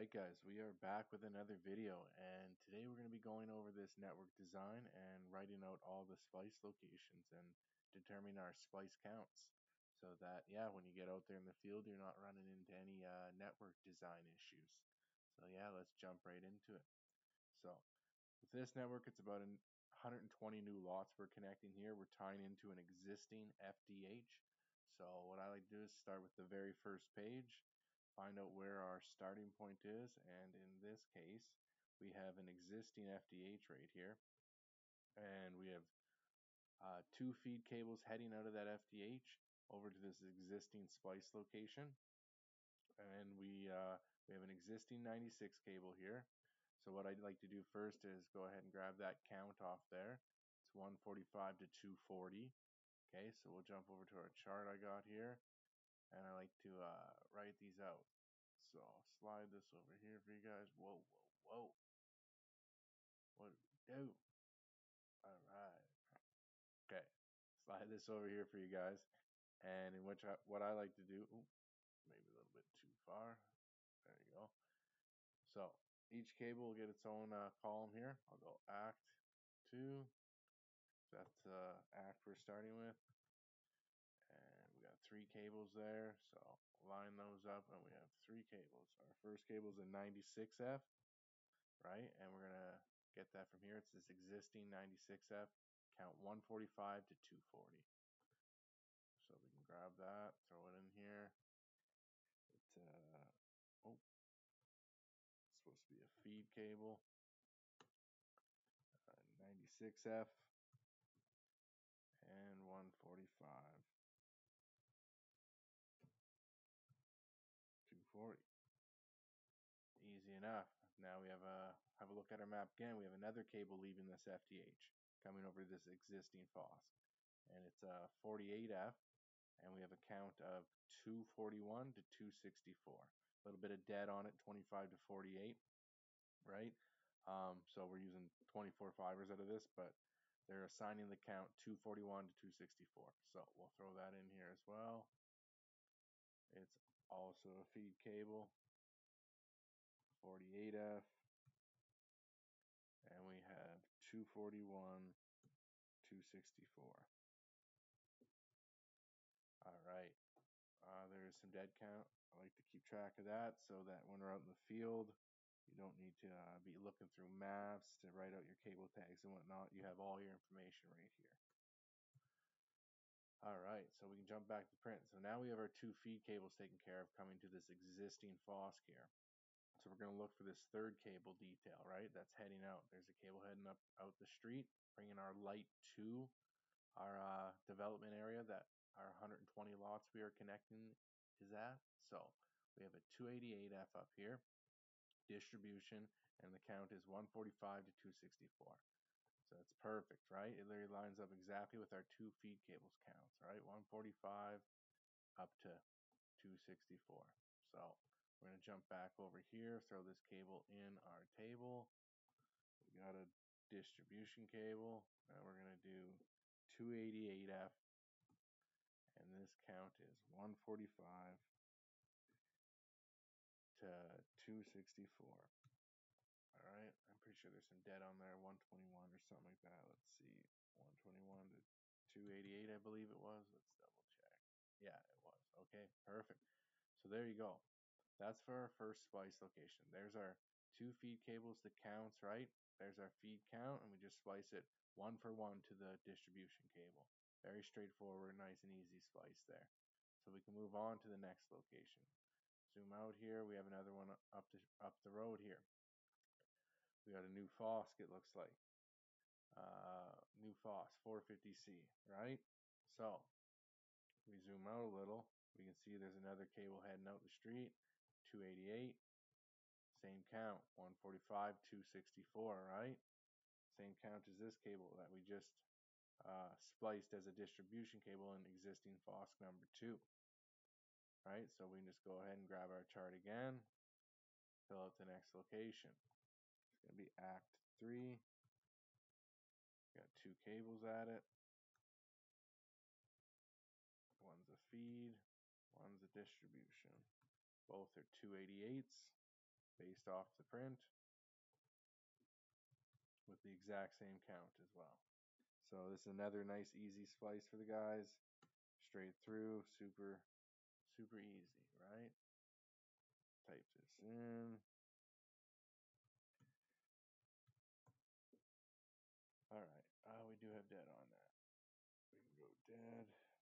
Alright guys, we are back with another video, and today we're going to be going over this network design and writing out all the splice locations and determining our splice counts so that when you get out there in the field you're not running into any network design issues. So let's jump right into it. So with this network, it's about 120 new lots we're connecting here. We're tying into an existing FDH. So what I like to do is start with the very first page, find out where our starting point is, and in this case we have an existing FDH right here, and we have two feed cables heading out of that FDH over to this existing splice location, and we have an existing 96 cable here. So what I'd like to do first is go ahead and grab that count off there. It's 145 to 240. Okay, so we'll jump over to our chart I got here, and I like to write these out. So I'll slide this over here for you guys. Whoa, whoa, whoa. What do we do? Alright. Okay. Slide this over here for you guys. And in which what I like to do, maybe a little bit too far. There you go. So each cable will get its own column here. I'll go Act 2. That's Act we're starting with. And we got 3 cables there, so line those up, and we have 3 cables. Our first cable is a 96F, right? And we're gonna get that from here. It's this existing 96F. Count 145 to 240. So we can grab that, throw it in here. It's supposed to be a feed cable. 96F and 145. 240. Easy enough. Now we have a look at our map again. We have another cable leaving this FDH coming over this existing FOSS, and it's a 48F, and we have a count of 241 to 264. A little bit of dead on it, 25 to 48, right? So we're using 24 fibers out of this, but they're assigning the count 241 to 264. So we'll throw that in here as well. It's also a feed cable, 48F, and we have 241, 264. All right, there's some dead count. I like to keep track of that so that when we're out in the field, you don't need to be looking through maps to write out your cable tags and whatnot. You have all your information right here. All right, so we can jump back to print. So now we have our 2 feed cables taken care of coming to this existing FOSS here. So we're going to look for this third cable detail, right? That's heading out. There's a cable heading up out the street, bringing our light to our development area that our 120 lots we are connecting is at. So we have a 288F up here, distribution, and the count is 145 to 264. So that's perfect, right? It literally lines up exactly with our 2 feed cables counts, right? 145 up to 264. So we're going to jump back over here, throw this cable in our table. We got a distribution cable, and we're going to do 288F, and this count is 145 to 264. All right, I'm pretty sure there's some dead on there, 121 or something like that. Let's see, 121 to 288, I believe it was. Let's double check. Yeah, it was. Okay, perfect. So there you go. That's for our first splice location. There's our 2 feed cables, the counts, right? There's our feed count, and we just splice it 1 for 1 to the distribution cable. Very straightforward, nice and easy splice there. So we can move on to the next location. Zoom out here. We have another one up the road here. We got a new FOSS, it looks like. New FOSS, 450C, right? So we zoom out a little. We can see there's another cable heading out the street, 288. Same count, 145, 264, right? Same count as this cable that we just spliced as a distribution cable in existing FOSS number 2. Right, so we can just go ahead and grab our chart again, fill out the next location. It's going to be Act 3. Got 2 cables at it. One's a feed, one's a distribution. Both are 288s. based off the print with the exact same count as well. So this is another nice easy splice for the guys. Straight through, super easy, right? Type this in. All right, we do have dead on that. We can go dead.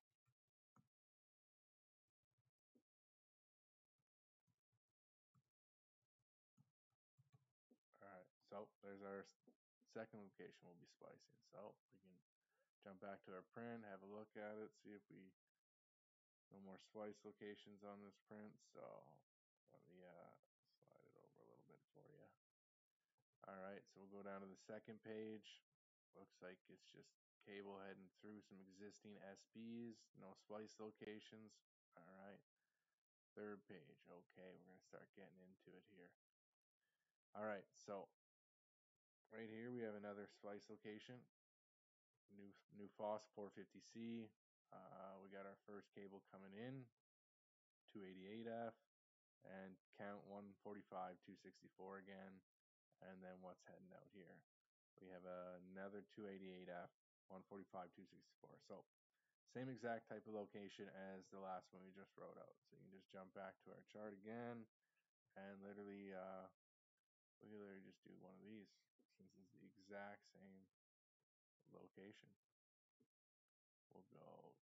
All right, so there's our second location we'll be splicing. So we can jump back to our print, have a look at it, see if we no more splice locations on this print. So let me slide it over a little bit for you. All right, so we'll go down to the second page. Looks like it's just cable heading through some existing SBs, no splice locations. All right, third page. Okay, we're gonna start getting into it here. All right, so right here we have another splice location. New FOSS 450C. We got our first cable coming in, 288F, and count 145, 264 again, and then what's heading out here. We have another 288F, 145, 264. So same exact type of location as the last one we just wrote out. So you can just jump back to our chart again, and literally, we can literally just do one of these since it's the exact same location. We'll go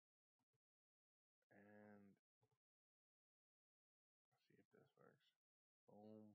and see if this works. Boom.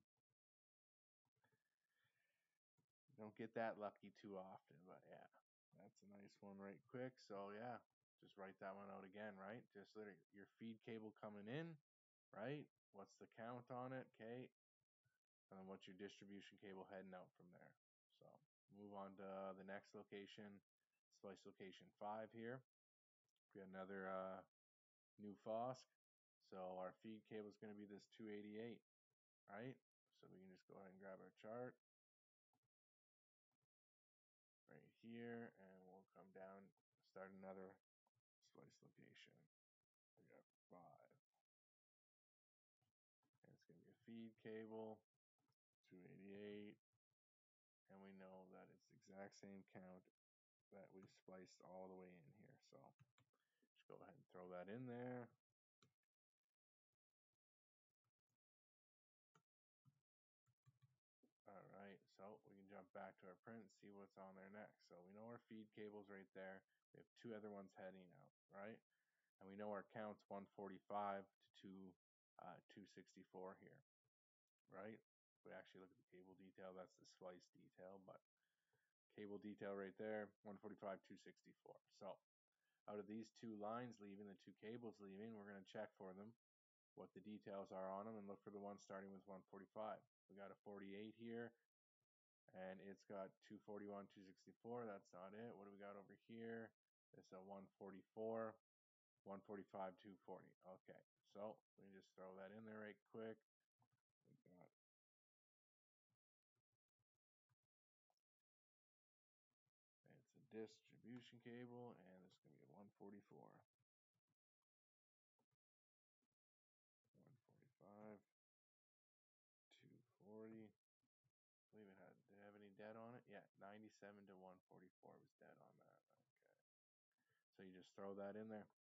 Don't get that lucky too often, but yeah, that's a nice one right quick. So yeah, just write that one out again, right? Just literally your feed cable coming in, right? What's the count on it? Okay. And then what's your distribution cable heading out from there? So move on to the next location, splice location 5 here. We got another new FOSC. So our feed cable is going to be this 288, right? So we can just go ahead and grab our chart right here, and we'll come down, start another splice location. We got 5. And it's going to be a feed cable, 288, and we know that it's the exact same count that we spliced all the way in here. So just go ahead and throw that in there. All right, so we can jump back to our print and see what's on there next. So we know our feed cable's right there. We have 2 other ones heading out, right? And we know our count's 145 to 264 here, right? If we actually look at the cable detail, that's the splice detail, but cable detail right there, 145, 264. So out of these 2 lines leaving, the 2 cables leaving, we're going to check for them, what the details are on them, and look for the one starting with 145. We got a 48 here, and it's got 241, 264. That's not it. What do we got over here? It's a 144, 145, 240. Okay, so we just throw that in there right quick. We got it's a distribution cable, and it's going to be a 144, 145, 240. I believe it had, did it have any dead on it? Yeah, 97 to 144 was dead on that. Okay. So you just throw that in there.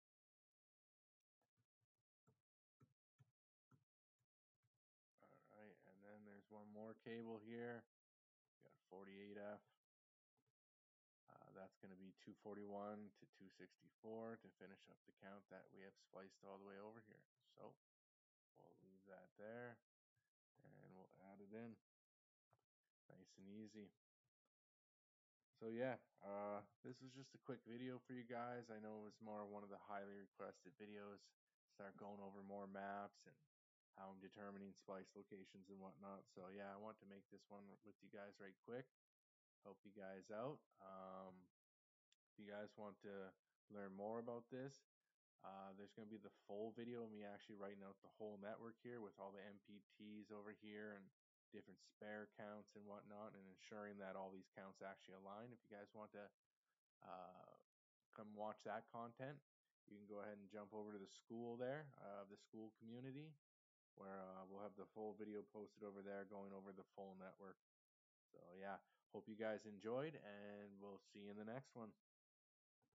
All right, and then there's one more cable here. We got 48F. That's going to be 241 to 264 to finish up the count that we have spliced all the way over here. So we'll leave that there, and we'll add it in. Nice and easy. So yeah, this was just a quick video for you guys. I know it was more one of the highly requested videos. Start going over more maps and how I'm determining splice locations and whatnot. So yeah, I want to make this one with you guys right quick. Help you guys out. If you guys want to learn more about this, there's going to be the full video of me actually writing out the whole network here with all the MPTs over here and different spare counts and whatnot, and ensuring that all these counts actually align. If you guys want to come watch that content, you can go ahead and jump over to the school there, the school community, where we'll have the full video posted over there going over the full network. So yeah, hope you guys enjoyed, and we'll see you in the next one.